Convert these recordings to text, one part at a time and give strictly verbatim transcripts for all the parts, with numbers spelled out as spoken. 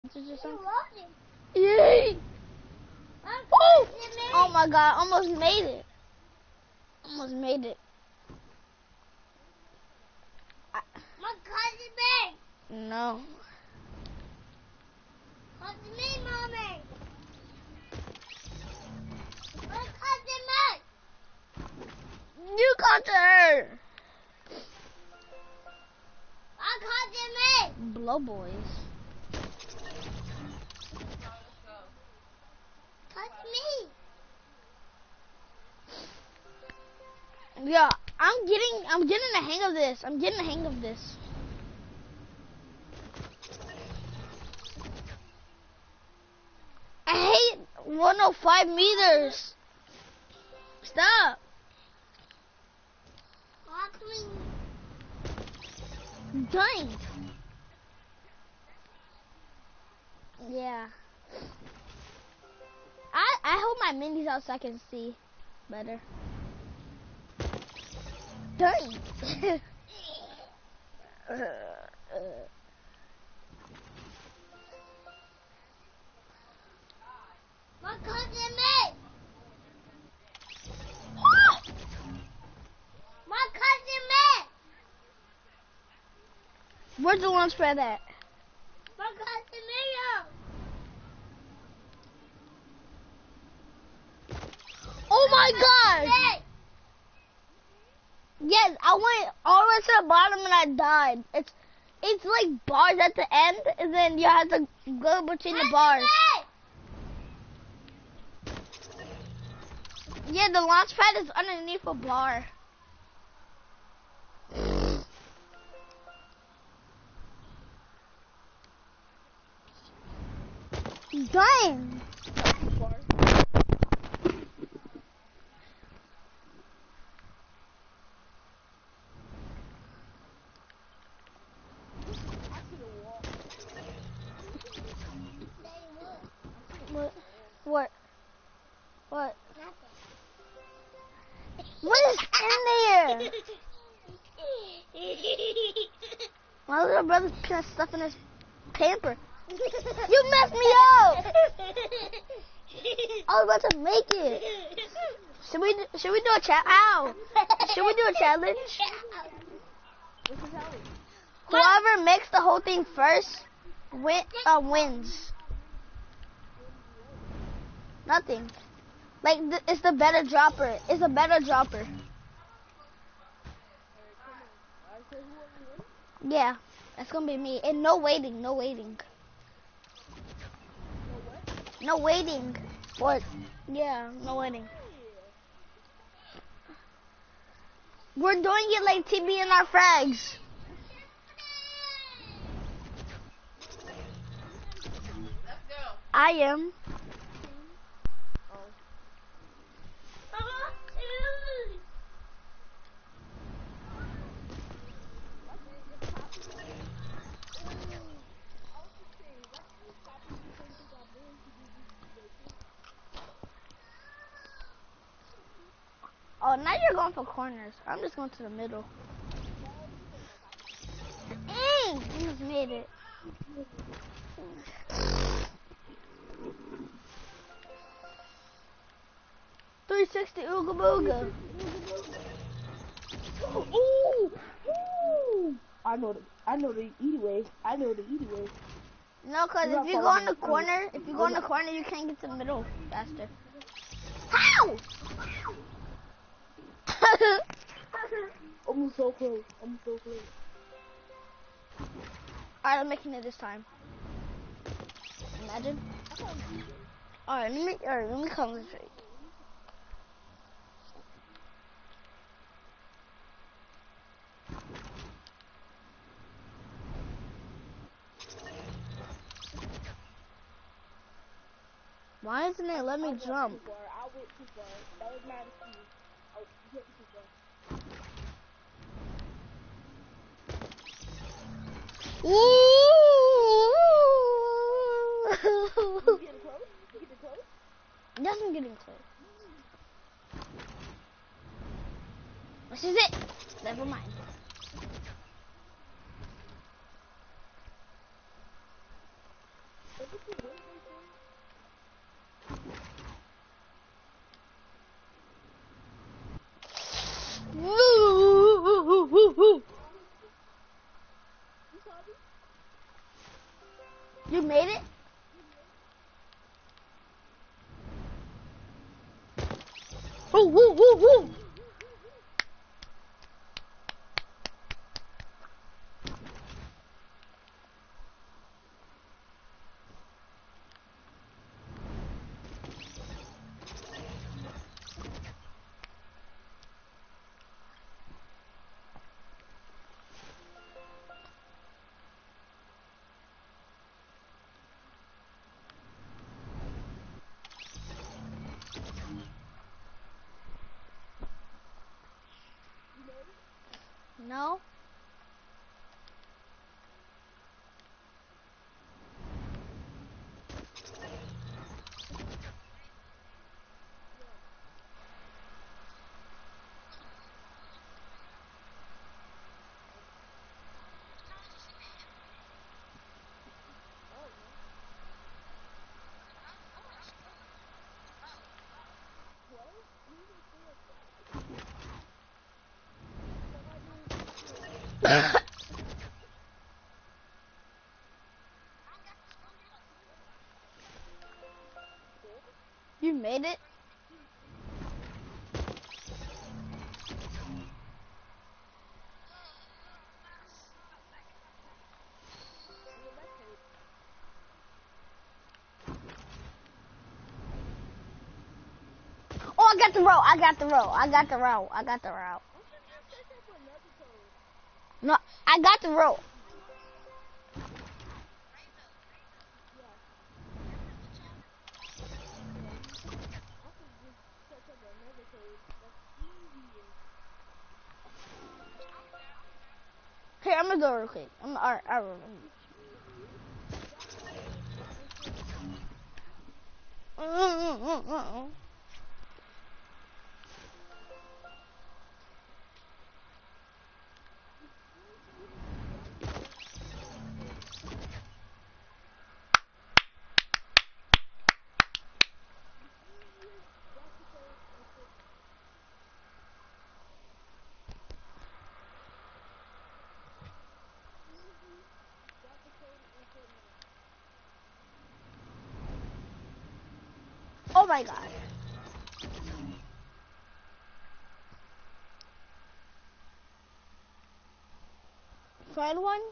Yay! Oh! Oh my god, almost made it. Almost made it. I, My cousin me. no. Cousin me, mommy. My cousin me. You got her. My cousin me. Blow boys. Cousin me. Yeah, I'm getting, I'm getting the hang of this. I'm getting the hang of this. I hate one oh five meters. Stop. Dang. Yeah. I I hope my mini's out so I can see better. Dang. uh, uh. My cousin me. My cousin me. Where's the launch pad at? My cousin me. Oh my god! Yes, I went all the way to the bottom and I died. It's it's like bars at the end, and then you have to go between the bars. Yeah, the launch pad is underneath a bar. Dang! What? What? What? What is in there? My little brother's putting stuff in his pamper. You messed me up! I was about to make it. Should we do, should we do a chat? Ow! Should we do a challenge? Whoever makes the whole thing first win, uh, wins. Nothing. Like th it's the better dropper. It's a better dropper. Yeah, that's gonna be me. And no waiting. No waiting. No waiting. What? Yeah, no waiting. We're doing it like T B and our frags. Let's go. I am. Oh, now you're going for corners. I'm just going to the middle. Mm, you just made it. three sixty ooga booga. Ooh, ooh. I know the, I know the easy way. I know the easy way. No, cause if you go in the corner, if you go in the corner, you can't get to the middle faster. How? I'm so close. I'm so close. Alright, I'm making it this time. Imagine. Alright, let me alright, let me concentrate. Why isn't it let me jump? I went too far. That was my excuse. Oh, you went too far. You getting close? You getting close? Yes, I'm getting close. This is it. Never mind. You made it? Woo, woo, woo, woo. No? You made it? Oh, I got the row. I got the row. I got the row. I got the row. No, I got the row. Here, I'm gonna go real quick. I'm alright. I remember. Mm-mm-mm-mm. Oh my god. Find one?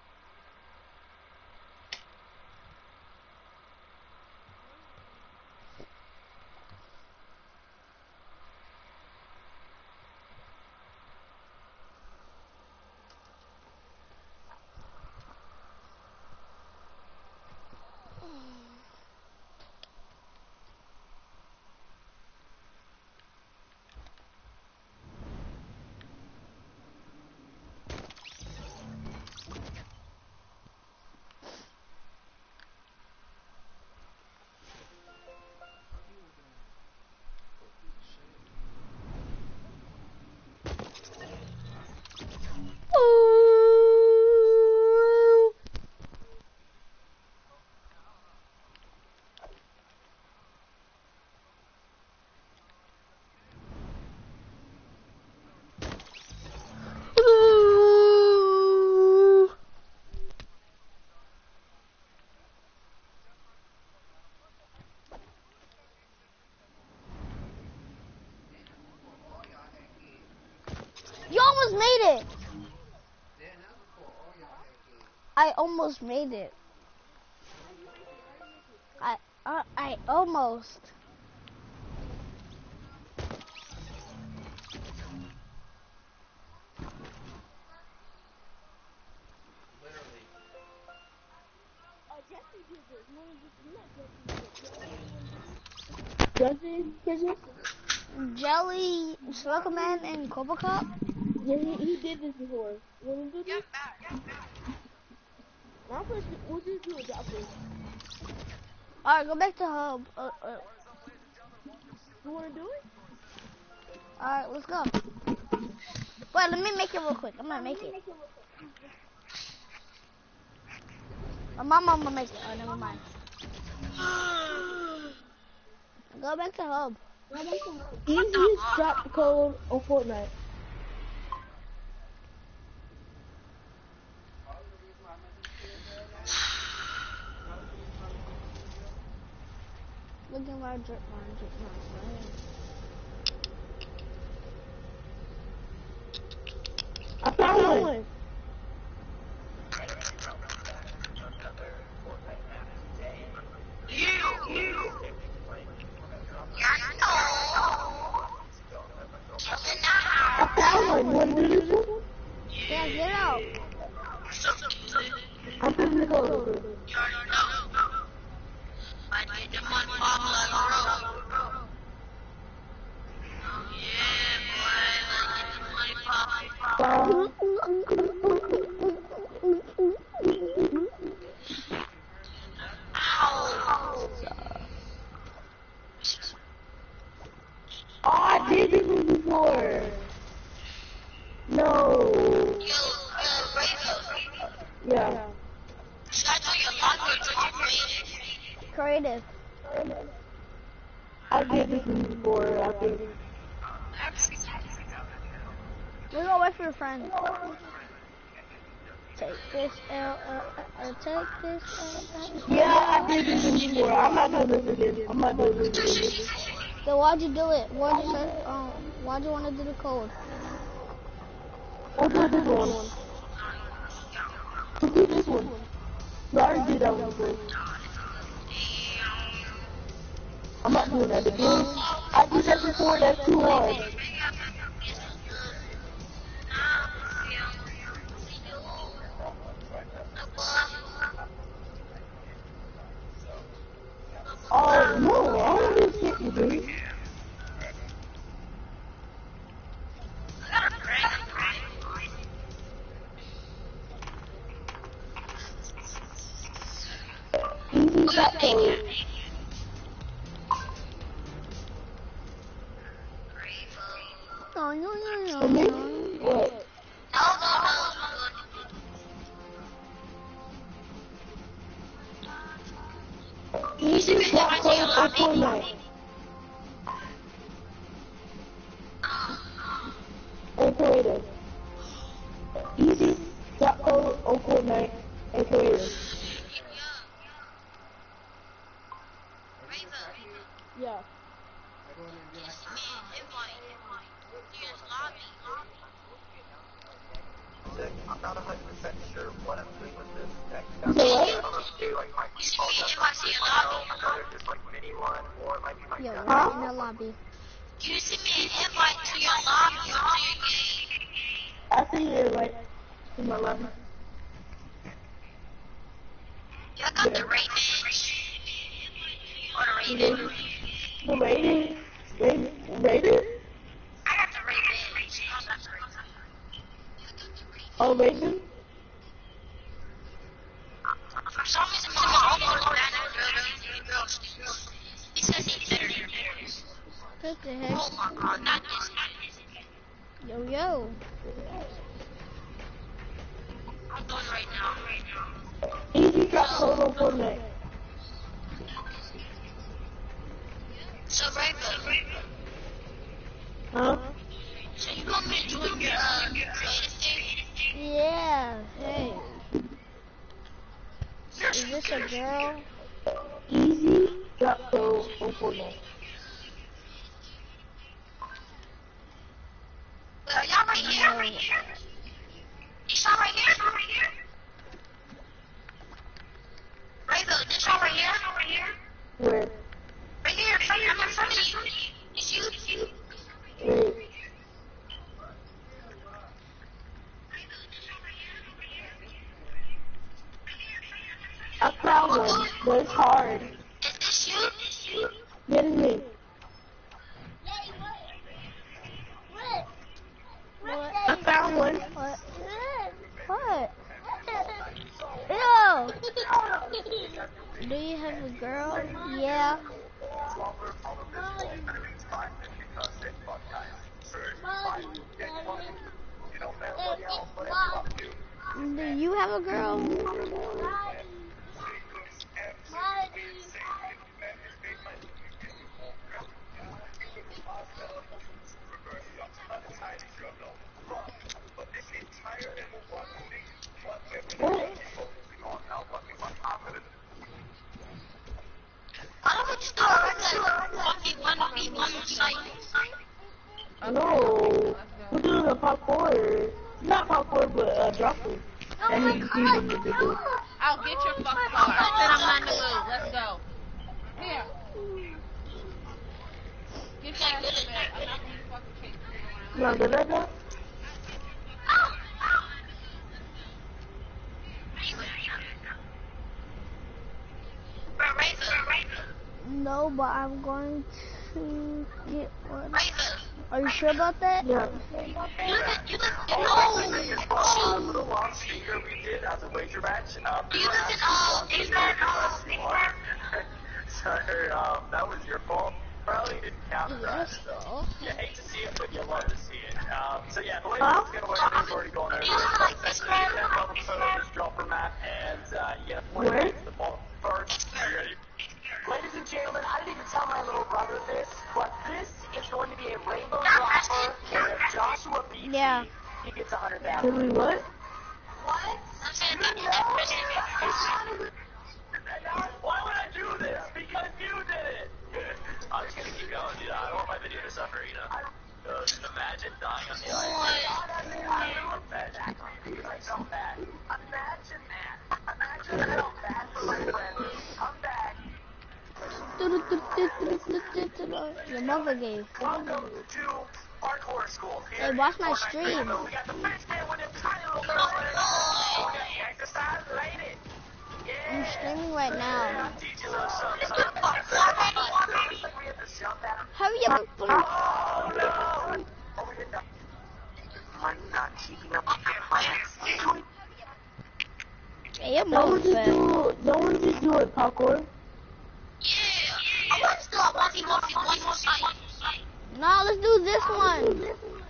Ooh. Ooh. You almost made it. I almost made it. I uh, I almost. Literally. Jesse, Jesse? Jelly, Smoker Man, and Cobra Cup. Yeah, he, he did this before. You wanna do this? Get back. Now first, we'll just do a drop first. Alright, go back to hub. Uh, uh, You wanna do it? Alright, let's go. Wait, let me make it real quick. I'm gonna make it. My mom, I'm gonna make it. Oh, never mind. Go back to hub. Easiest drop code on Fortnite. Look at my drip line, drip line. I found one. I found one. One beautiful. Yeah, get out. I'm putting the code. Wow. Oh, I did this one before. No. Yeah. Creative. I did this one before, I think. We're gonna wait for your friend. Take this L, uh, uh, take this L, uh, Yeah, I did this one before. I'm not doing this again. I'm not doing this again. So why'd you do it? Why'd you say, um, why'd you want to do the code? I'll do this one. I'll do this one. No, I already did that one before. I'm not doing that again. I did that before, that's too hard. Oh, no, I don't do shit with this. Easy shot code. No, no, no, For no, me? no. What? Easy shot code for Fortnite. And creative. Easy shot code on Fortnite and creative. Yeah. I'm not one hundred percent sure what I'm doing with this next You step. say what? I don't know if they like my default just like another just like mini one or it might be my Yo, demo. we're in the lobby. You send me an invite to your lobby or to your game. I see it like in my lobby. Y'all got the rating. Or the rating. The rating? Rating? Rating? I got the rating. I got the rating. Oh, rating? For some reason, my uncle was that girl. He says he's better than her. What the heck? Oh my god, not this, not this. Yo, yo. I'm doing right now, right now. Easy drop code on Fortnite. So, Rainbow, Huh? so you want me to join your, uh, creative thing? Yeah, hey. Is this a girl? Easy drop code on Fortnite. Uh, y'all right here? Right here? This y'all right here? Right here? Rainbow, this y'all right here? Right here? Where? Right here, right here, I'm in front of you. It's you, it's you. Wait. I found one, but it's hard. Is this you? Is you? Get in me. What? I found one. What? What? Ew! Do you have a girl? Yeah. Do you have a girl? freedom to do. I'll get your fucking car. I said I'm not in the mood. Let's go. Here. Get your ass in bed. I'm not gonna be fucking chasing you around. You want to go that? No, but I'm going to get one. Are you sure about that? Yeah. A little long speaker we did as a wager match. Um, so, um, that was your fault. Probably didn't count for us, though. You hate to see it, but you love to see it. Um, so yeah, the way Huh? it's gonna work is already going over. Essentially, you get a photo, just drop her map, and uh, you get one Where? against the ball first. Are you ready? Ladies and gentlemen, I didn't even tell my little brother this, but this is going to be a rainbow dropper, and if Joshua beats Yeah. me, he gets a hundred thousand. Did we what? Why would I do this? Because you did it! I'm just gonna keep going, dude. I don't want my video to suffer, you know? Uh, just imagine dying on the island. Imagine like so bad. Imagine that. Imagine how bad for my friend. Come back. Your mother gave. Welcome to Hardcore School. Hey, watch my stream. We got the best man with him, tiny little girl. We got the exercise lady. I'm streaming right now. Have you ever put Oh no! I'm not keeping up with your plans. Hey, your No one mother's just bad. do, no one just do it, popcorn. No, let's do this one.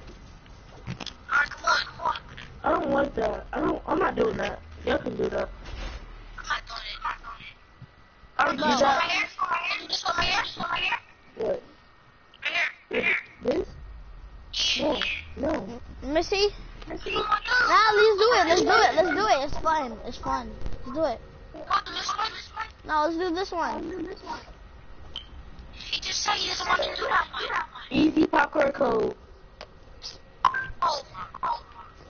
I don't want that. I don't. I'm not doing that. Y'all can do that. I don't do that. What? This? No. No. Let me see. Nah, let's do it. Let's do it. Let's do it. It's fun. It's fun. Let's do it. No, let's do this one. He just said he doesn't want to do that one. Easy popcorn code. Oh, oh.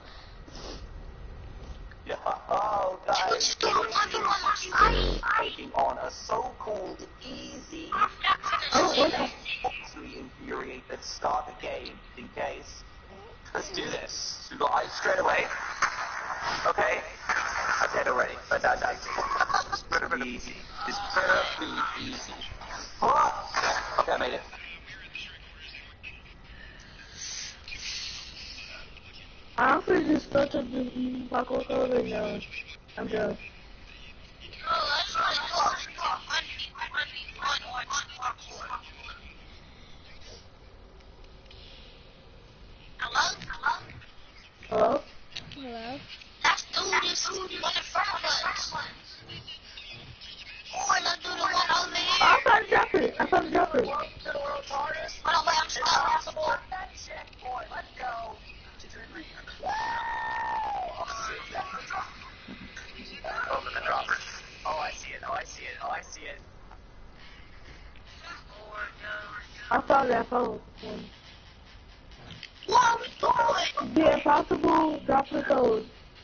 Yeah, oh, You guys. just don't want to go Taking on a so-called easy. I don't want that. To infuriate and start the game in case. Let's do this. Should we go ice straight away? Okay. I did already, but that's icy. Pretty easy. It's pretty easy. Oh, okay, I made it. I'm gonna just start up the easy popcorn code right now. I'm done. Hello? Hello? Hello? Hello. Let's do this one in front of us. Or let's do the one over here. I found to drop it. I found to drop it. Hold on, wait, I'm stuck. Let's go. Open the dropper. Oh, I see it. Oh, I see it. Oh, I see it. I found that phone. Whoa, boy! The impossible drop the code.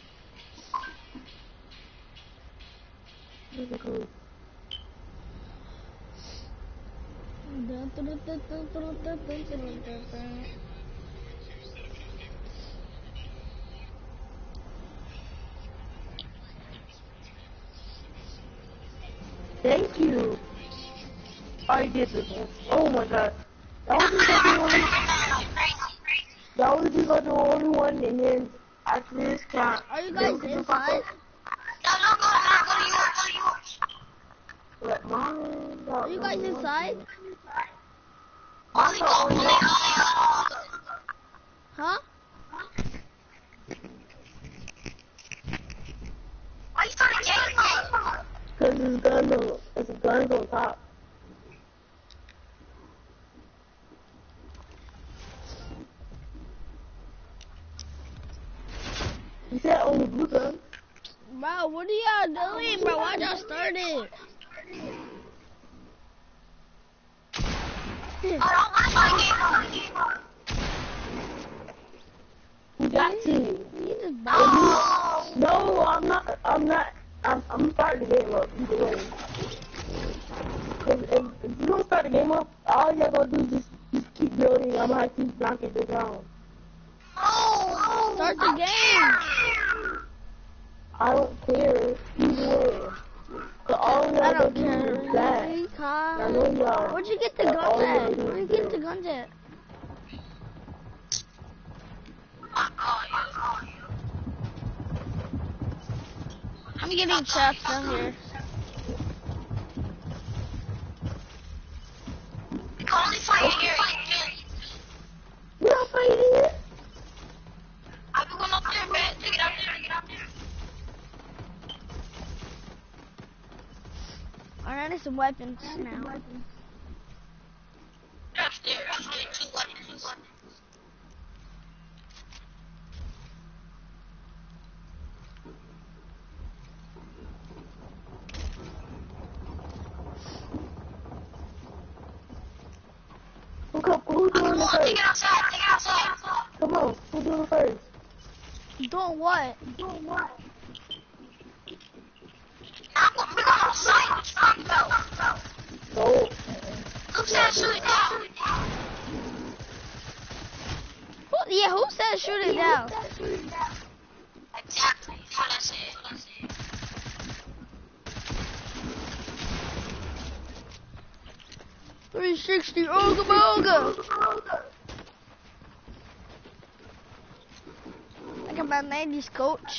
Here's the code. Thank you. I did this one. Oh my god. That was just the only That was just like the only one, and then after this count. Are you guys inside? No, no, go, no, go to yours, go to yours. Let mine. Are you guys inside? Only go, only go. Huh? Why you starting getting it? Cause it's guns on, it's a guns on top. You said only blue guns. Bro, what are y'all doing, bro? Why y'all started? We got to. You just bought No, I'm not. I'm I'm not. I'm. I'm starting the game up either way. If, if, if you don't start the game up, all y'all gonna do is just, just keep building. I'm gonna keep knocking it down. Oh, Start the game. I don't care either way. So all y'all I gonna don't do care. is that. Really, Kyle. I know y'all. Where'd you get the But guns all y'all at? do Where'd you is get build. the guns at? I got you. I'm getting trapped down here. We can only fight here. We're not fighting it. I'm going up there, man. Take it out there. Get out there. I need some weapons now. Upstairs. Upstairs. Two weapons. Who come? Who's doing Come it on, take first? it outside. Take it outside. Come on. Who's doing it first? Doing what? Doing what? I'm going to go outside. What you talking about? No. Who said shoot it down? Who, yeah, who said shoot it down? Exactly. That's what I said. What I said. three sixty, Ooga Booga. I got my nineties coach.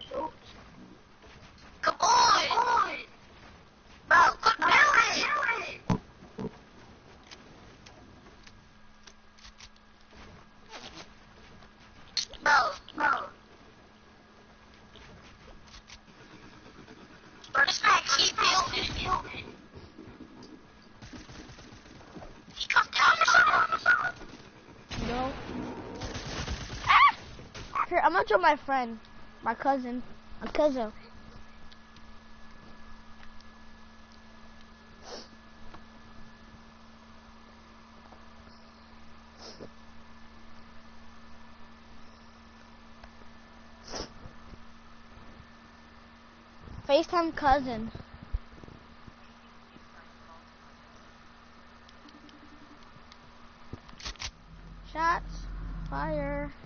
Come on. Bro, come do it. Bro, bro. Bro, this man keep building. He come down or something? No. Ah! Here, I'm gonna show my friend, my cousin, my cousin. FaceTime cousin. Shots. Fire.